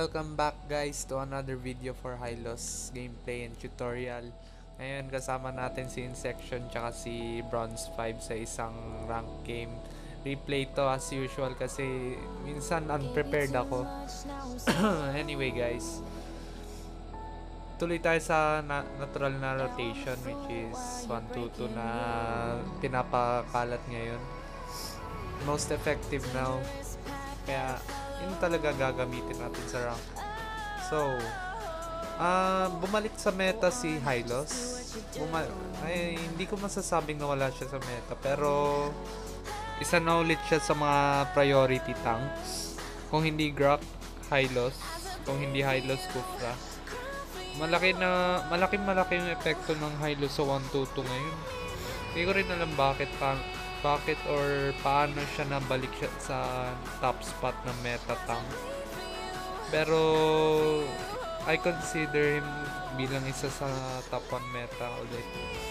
Welcome back guys to another video for Hylos gameplay and tutorial. Ngayon kasama natin si iNSECTiON tsaka si Bronze 5 sa isang rank game. Replay to as usual kasi minsan unprepared ako. Anyway guys, tuloy tayo sa natural na rotation which is 1-2-2 na pinapakalat ngayon. Most effective now. Kaya yun talaga gagamitin natin sa rank. So, bumalik sa meta si Hylos. Hindi ko masasabing nawala siya sa meta, pero isa na ulit siya sa mga priority tanks. Kung hindi Grok, Hylos. Kung hindi Hylos, Kufra. Malaki yung epekto ng Hylos sa 1-2-2 ngayon. Hindi ko rin alam bakit or paano siya nabalik siya sa top spot ng meta tank. Pero I consider him bilang isa sa top 1 meta ulit.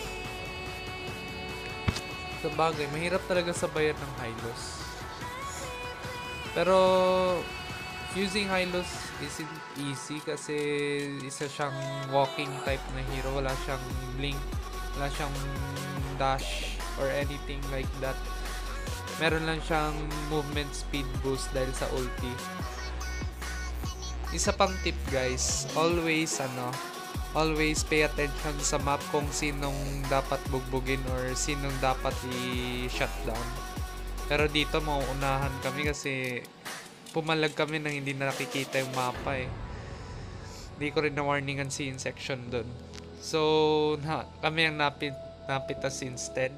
Sa bagay, mahirap talaga sabayan ng Hylos. Pero using Hylos isn't easy kasi isa siyang walking type na hero. Wala siyang blink, wala siyang dash or anything like that. Meron lang siyang movement speed boost dahil sa ulti. Isa pang tip guys, always pay attention sa map kung sinong dapat bugbugin or sinong dapat i-shutdown. Pero dito mauunahan kami kasi pumalag kami nang hindi na nakikita yung mapa eh. Hindi ko rin na-warningan si iNSECTiON dun. So, kami ang napitas instead.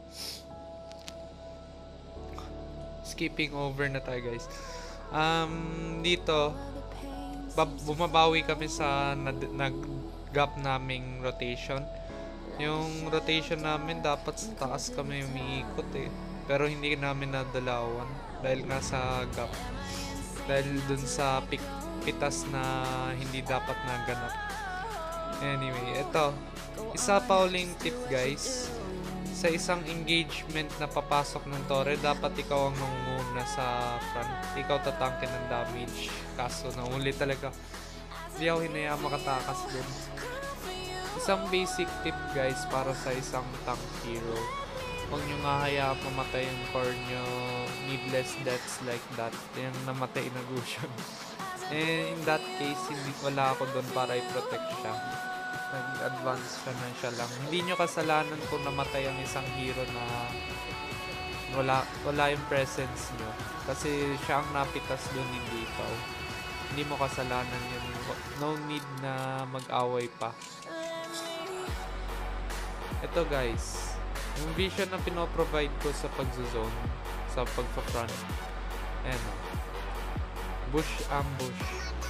Skipping over na tayo guys. Dito bumabawi kami sa nag-gap naming rotation. Yung rotation namin dapat sa taas kami umiikot eh. Pero hindi namin nadalawan dahil nga sa gap. Dahil dun sa pitas na hindi dapat naganap. Anyway, ito. Isa pa uling tip guys. Sa isang engagement na papasok ng torre, dapat ikaw ang nangunguna sa front. Ikaw tatangkin ng damage. Kaso nauli talaga. Hindi ako hinayaan makatakas din. Isang basic tip guys para sa isang tank hero. Huwag nyo nga hayaan mamatay yung core nyo. Needless deaths like that. Yung namatay na Gusion. And in that case, wala ako doon para i-protect siya. Nag-advance siya lang. Hindi nyo kasalanan kung namatay ang isang hero na wala yung presence nyo. Kasi siya ang napitas doon, hindi ikaw. Hindi mo kasalanan yun. No need na mag-away pa. Ito guys, yung vision na pinoprovide ko sa pag-zone, sa pag-front. Ayan o. Bush ambush.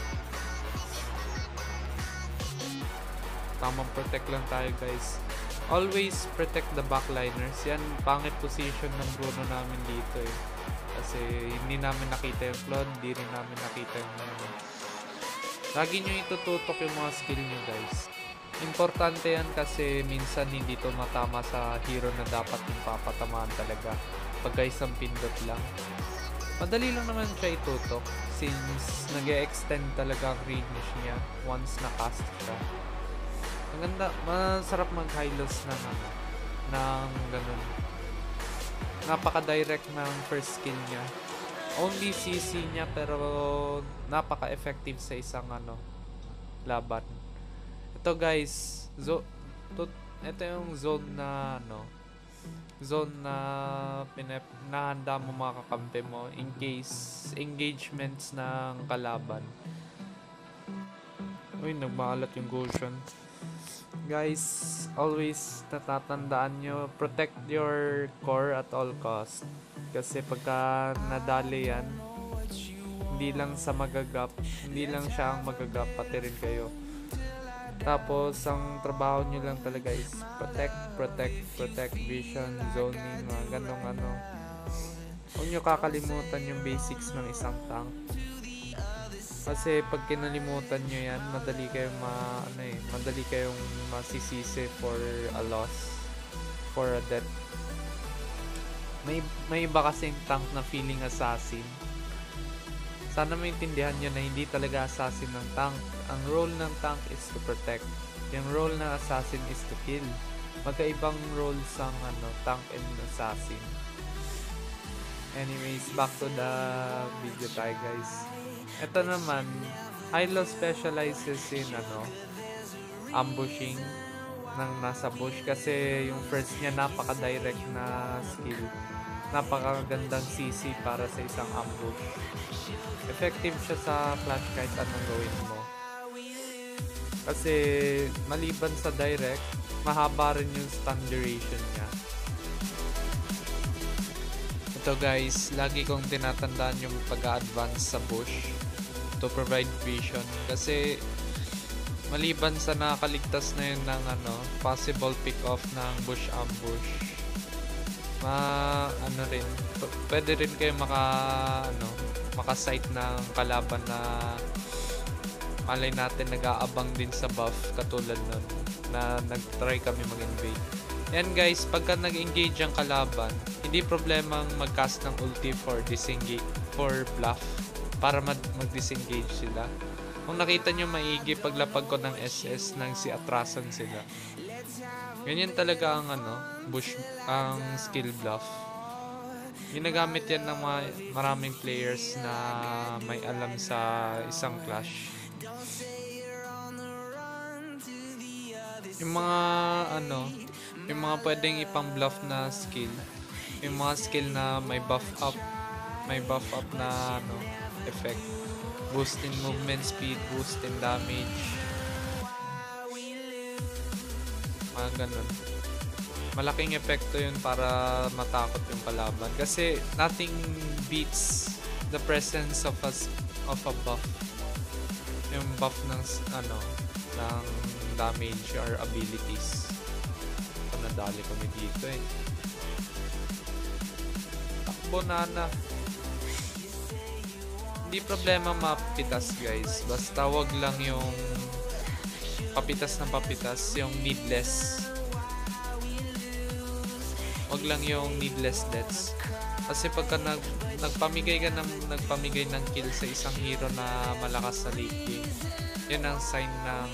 Tamang protect lang tayo guys. Always protect the backliners. Yan, pangit position ng Bruno namin dito eh. Kasi hindi namin nakita yung flood, hindi rin namin nakita yung lagi nyo itututok yung mga skill nyo guys. Importante yan kasi minsan hindi to matama sa hero na dapat yung papatamaan talaga. Pagka isang pindot lang. Madali lang naman siya itutok since nag-e-extend talaga ang range niya once na-cast siya. Ang ganda, masarap mag-Hylos ng ganun. Napaka-direct ng first skill niya. Only CC niya pero napaka-effective sa isang laban. Ito guys, ito yung zone na nahanda mo mga kakampi mo in case engagements ng kalaban. Uy, nagmakalat yung Goshen. Guys, always natatandaan nyo, protect your core at all cost. Kasi pagka nadali yan, hindi lang siya ang magagap, pati rin kayo. Tapos, ang trabaho nyo lang talaga is protect, vision, zoning, mga ganong Huwag nyo kakalimutan yung basics ng isang tank. Kasi pag kinalimutan nyo yan, madali kayong masisisi for a loss, for a death. May iba kasing tank na feeling assassin. Sana maintindihan nyo na hindi talaga assassin ng tank. Ang role ng tank is to protect. Yung role ng assassin is to kill. Magkaibang roles ang tank and assassin. Anyways, back to the video tayo guys. Ito naman, Hylos specializes in ambushing ng nasa bush kasi yung first niya napaka-direct na skill. Napakagandang CC para sa isang ambush. Effective siya sa flash kahit anong gawin mo. Kasi maliban sa direct, mahaba rin yung stun duration niya. Ito guys, lagi kong tinatandaan yung pag-advance sa bush to provide vision. Kasi maliban sa nakakaligtas na yun ng possible pick-off ng bush ambush, pwede rin kayo maka-sight ng kalaban na malay natin nag-aabang din sa buff katulad nun na nag-try kami mag-invade. Yan guys, pagka nag-engage ang kalaban, hindi problemang mag-cast ng ulti for disengage, for bluff, para mag-disengage sila. Kung nakita nyo maigi paglapag ko ng SS nang si atrasan sila. Ganyan talaga ang bush, ang skill bluff. Ginagamit yan ng maraming players na may alam sa isang clash. Yung mga yung mga pwedeng ipang bluff na skill, yung mga skill na may buff up na effect, boost in movement speed, boost in damage, mga ganun. Malaking epekto yun para matakot yung kalaban kasi nothing beats the presence of a buff, yung buff ng ng damage or abilities. Nadali kami dito takbo na. Hindi problema mapitas guys, basta wag lang yung papitas ng papitas, yung needless. Wag lang yung needless deaths. Kasi pagka nagpamigay ng kill sa isang hero na malakas sa late game, yun ang sign ng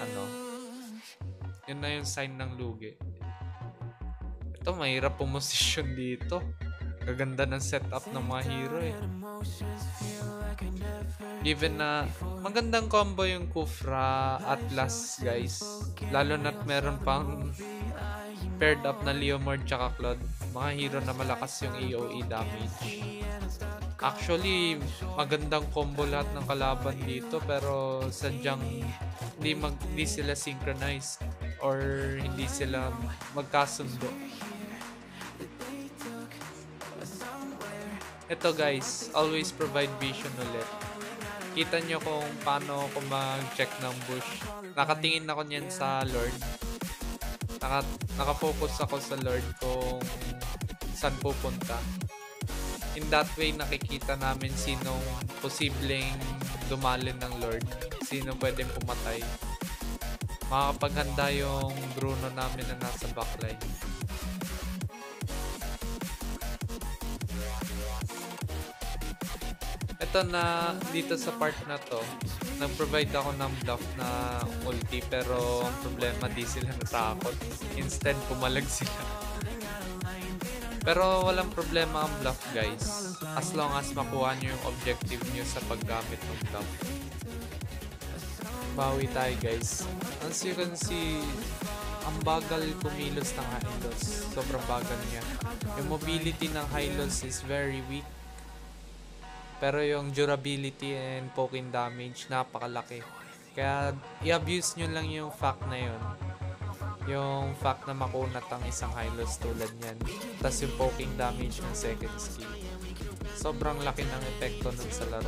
yun na yung sign ng lugi. Ito, mahirap pumosisyon dito. Gaganda ng setup ng mga hero Given na magandang combo yung Kufra Atlas guys. Lalo na't meron pang paired up na Leomord tsaka Claude. Mga hero na malakas yung AoE damage. Actually, magandang combo lahat ng kalaban dito pero sadyang hindi sila synchronized or hindi sila magkasundo. Ito guys, always provide vision ulit. Kita nyo kung paano ako mag-check ng bush. Nakatingin ako niyan sa Lord. Nakafocus ako sa Lord kung saan pupunta. In that way, nakikita namin sinong posibleng dumalin ng Lord. Sino pwedeng pumatay. Makakapaghanda yung Bruno namin na nasa backline. Ito na, dito sa part na to, nag-provide ako ng bluff na ulti pero ang problema di sila natakot. Instead, pumalag sila. Pero walang problema ang bluff guys, as long as makuha nyo yung objective nyo sa paggamit ng bluff. Bawi tayo guys. As you can see, ang bagal kumilos ng Hylos. Sobrang bagal niya. Yung mobility ng Hylos is very weak. Pero yung durability and poking damage, napakalaki. Kaya i-abuse nyo lang yung fact na yun. Yung fact na makunat ang isang Hylos tulad nyan. Tapos yung poking damage ng second skill. Sobrang laki ng epekto nun sa laro.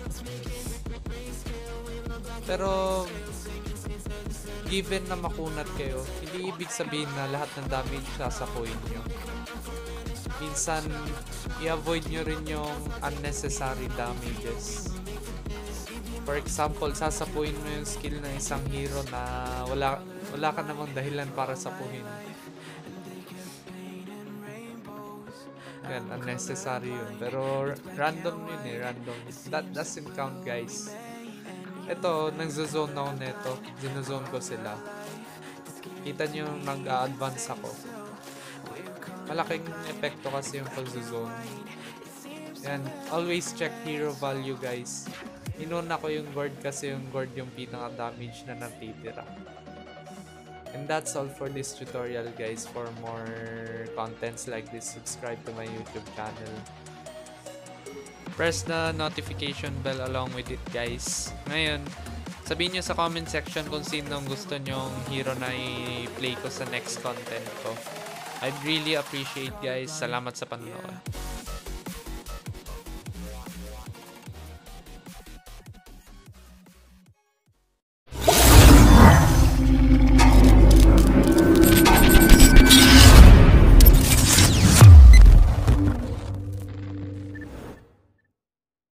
Pero given na makunat kayo, hindi ibig sabihin na lahat ng damage sasakuin nyo. Minsan, i-avoid nyo rin yung unnecessary damages. For example, sasapuin mo yung skill ng isang hero na wala ka namang dahilan para sapuhin. Yan, unnecessary yun. Pero random yun eh, random. That doesn't count, guys. Ito, nagzo-zone ako neto. Zinozone ko sila. Kita nyo nag-a-advance ako. Malaking epekto kasi yung pag-zone. Yan, always check hero value, guys. Inuna ko yung gourd kasi yung gourd yung pinaka-damage na natitira. And that's all for this tutorial, guys. For more contents like this, subscribe to my YouTube channel. Press the notification bell along with it, guys. Ngayon, sabihin nyo sa comment section kung sino gusto nyong hero na i-play ko sa next content ko. I'd really appreciate, guys. Salamat sa panonood.